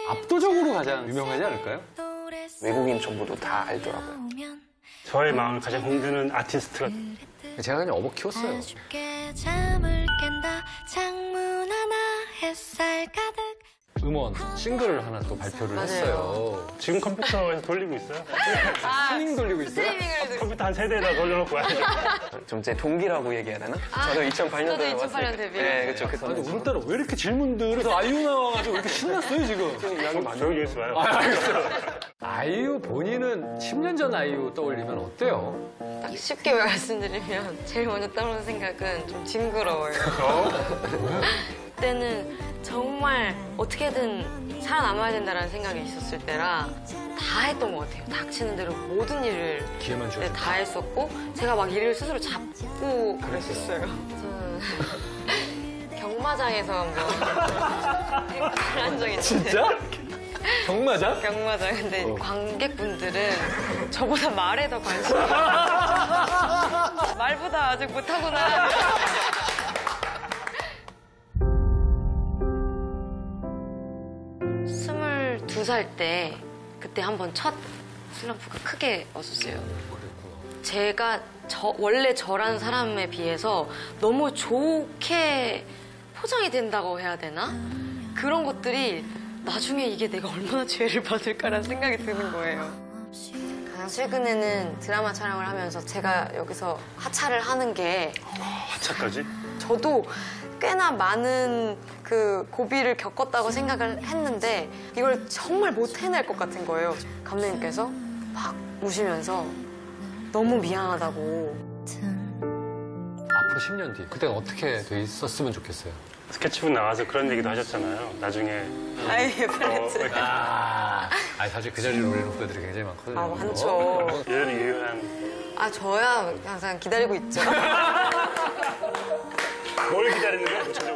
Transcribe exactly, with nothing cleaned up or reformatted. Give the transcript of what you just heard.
압도적으로 가장 유명하지 않을까요? 외국인 정보도 다 알더라고요. 저의 마음을 가장 흔드는 아티스트가 제가 그냥 어버 키웠어요. 음원 싱글을 하나 또 발표를 맞아요. 했어요. 지금 컴퓨터에서 돌리고 있어요. 스밍 돌리고 있어요? 스트리밍을 컴퓨터 한 세대에다 돌려놓고 와야죠. 좀 제 동기라고 얘기해야 되나? 저도 이천팔 년도에 저도 이천팔 년 데뷔. 네, 그렇죠. 그 아니, 오늘따라 왜 이렇게 질문들을 그래서 아이유 나와가지고 왜 이렇게 신났어요, 지금? 조용히 해서 와요. 아, 알겠어요. 아이유 본인은 십 년 전 아이유 떠올리면 어때요? 딱 쉽게 말씀드리면 제일 먼저 떠오르는 생각은 좀 징그러워요. 그때는 정말 어떻게든 살아남아야 된다는 생각이 있었을 때라 다 했던 것 같아요. 닥치는 대로 모든 일을 기회만 주어서. 네, 다 했었고 제가 막 일을 스스로 잡고 그랬었어요. 저는 경마장에서 한번 행사를 한 적이 있는데 진짜? 경마장? 경마장. 근데 어. 관객분들은 저보다 말에 더 관심이 말보다 아직 못하구나. 스물두 살 때 그때 한번 첫 슬럼프가 크게 왔었어요. 제가 저, 원래 저라는 사람에 비해서 너무 좋게 포장이 된다고 해야 되나? 그런 것들이 나중에 이게 내가 얼마나 죄를 받을까라는 생각이 드는 거예요. 가장 최근에는 드라마 촬영을 하면서 제가 여기서 하차를 하는 게 하차까지? 저도 꽤나 많은 그 고비를 겪었다고 생각을 했는데 이걸 정말 못 해낼 것 같은 거예요. 감독님께서 막 우시면서 너무 미안하다고. 앞으로 십 년 뒤. 그때는 어떻게 돼 있었으면 좋겠어요? 스케치북 나와서 그런 얘기도 하셨잖아요. 나중에 아이, 프렌즈. 아, 아니, 사실 그 자리를 노리는 후배들이 굉장히 많거든요. 아, 많죠. 예전에 유효한 아, 저야 항상 기다리고 있죠. 뭘 기다리는 거야, 구체적으로?